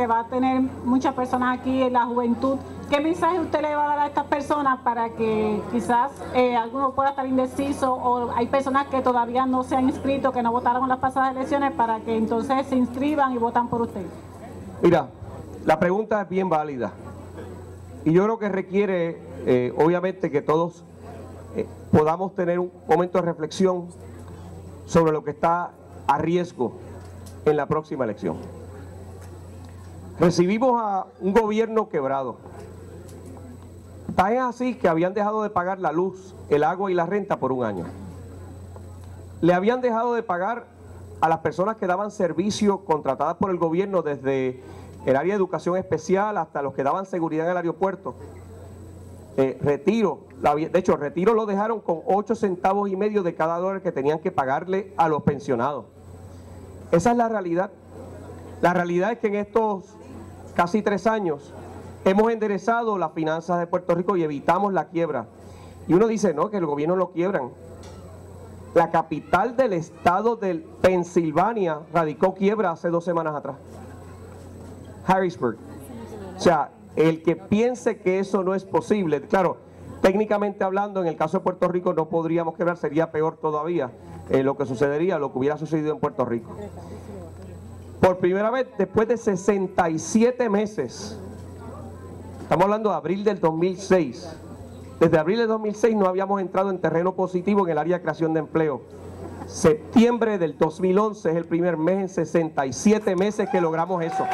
que va a tener muchas personas aquí en la juventud. ¿Qué mensaje usted le va a dar a estas personas para que quizás alguno pueda estar indeciso, o hay personas que todavía no se han inscrito, que no votaron en las pasadas elecciones, para que entonces se inscriban y votan por usted? Mira, la pregunta es bien válida y yo creo que requiere obviamente que todos podamos tener un momento de reflexión sobre lo que está a riesgo en la próxima elección. Recibimos a un gobierno quebrado. Tan es así que habían dejado de pagar la luz, el agua y la renta por un año. Le habían dejado de pagar a las personas que daban servicio contratadas por el gobierno, desde el área de educación especial hasta los que daban seguridad en el aeropuerto. Retiro lo dejaron con 8 centavos y medio de cada dólar que tenían que pagarle a los pensionados. Esa es la realidad. La realidad es que en estos casi 3 años hemos enderezado las finanzas de Puerto Rico y evitamos la quiebra. Y uno dice, no, que el gobierno lo quiebran. La capital del estado de Pensilvania radicó quiebra hace 2 semanas atrás. Harrisburg. O sea, el que piense que eso no es posible, claro, técnicamente hablando, en el caso de Puerto Rico no podríamos quebrar, sería peor todavía lo que sucedería, lo que hubiera sucedido en Puerto Rico. Por primera vez, después de 67 meses, estamos hablando de abril del 2006, desde abril del 2006 no habíamos entrado en terreno positivo en el área de creación de empleo. Septiembre del 2011 es el primer mes en 67 meses que logramos eso.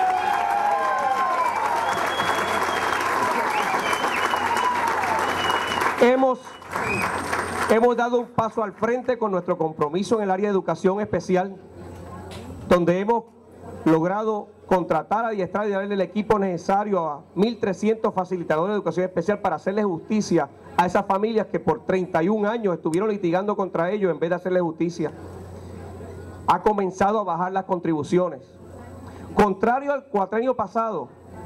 Hemos dado un paso al frente con nuestro compromiso en el área de educación especial, donde hemos logrado contratar, adiestrar y darle el equipo necesario a 1.300 facilitadores de educación especial para hacerle justicia a esas familias que por 31 años estuvieron litigando contra ellos en vez de hacerle justicia. Ha comenzado a bajar las contribuciones. Contrario al cuatrienio pasado,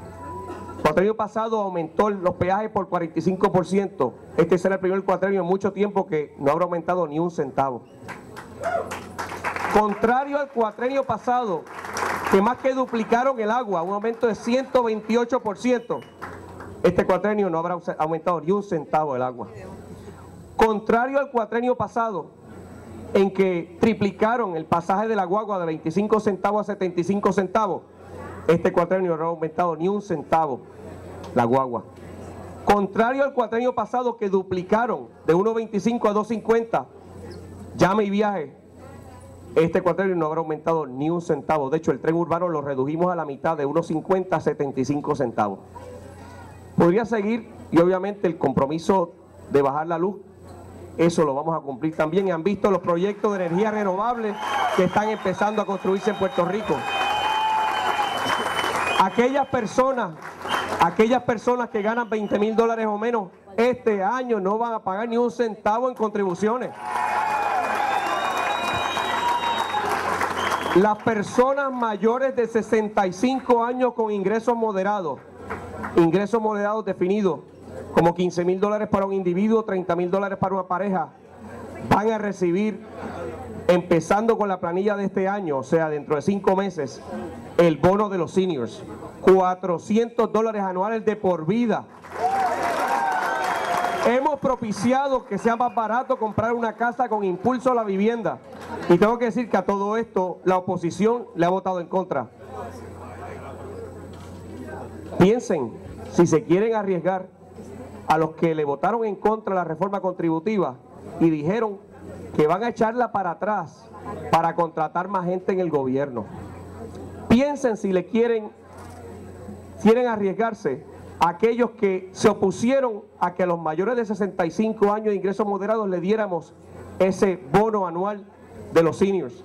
aumentó los peajes por 45%. Este será el primer cuatrienio en mucho tiempo que no habrá aumentado ni un centavo. Contrario al cuatrienio pasado, que más que duplicaron el agua, un aumento de 128%. Este cuatrienio no habrá aumentado ni un centavo el agua. Contrario al cuatrienio pasado, en que triplicaron el pasaje de la guagua de 25 centavos a 75 centavos, este cuatrienio no ha aumentado ni un centavo la guagua. Contrario al cuatrienio pasado, que duplicaron de 1.25 a 2.50 llame y viaje, este cuatrienio no habrá aumentado ni un centavo. De hecho, el tren urbano lo redujimos a la mitad, de 1.50 a 75 centavos. Podría seguir, y obviamente el compromiso de bajar la luz, eso lo vamos a cumplir también. Y han visto los proyectos de energía renovable que están empezando a construirse en Puerto Rico. Aquellas personas que ganan $20,000 o menos, este año no van a pagar ni un centavo en contribuciones. Las personas mayores de 65 años con ingresos moderados definidos como $15,000 para un individuo, $30,000 para una pareja, van a recibir, empezando con la planilla de este año, o sea, dentro de 5 meses, el bono de los seniors, $400 anuales de por vida. Hemos propiciado que sea más barato comprar una casa con impulso a la vivienda. Y tengo que decir que a todo esto la oposición le ha votado en contra. Piensen, si se quieren arriesgar, a los que le votaron en contra la reforma contributiva y dijeron que van a echarla para atrás para contratar más gente en el gobierno. Piensen si le quieren arriesgarse a aquellos que se opusieron a que a los mayores de 65 años de ingresos moderados le diéramos ese bono anual de los seniors.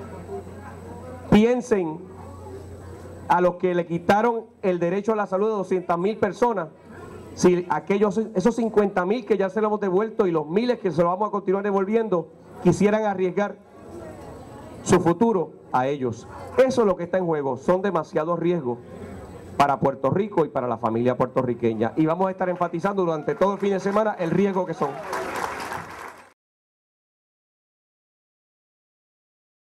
Piensen a los que le quitaron el derecho a la salud de 200,000 personas, si esos 50,000 que ya se lo hemos devuelto y los miles que se lo vamos a continuar devolviendo, quisieran arriesgar su futuro a ellos. Eso es lo que está en juego. Son demasiados riesgos para Puerto Rico y para la familia puertorriqueña. Y vamos a estar enfatizando durante todo el fin de semana el riesgo que son.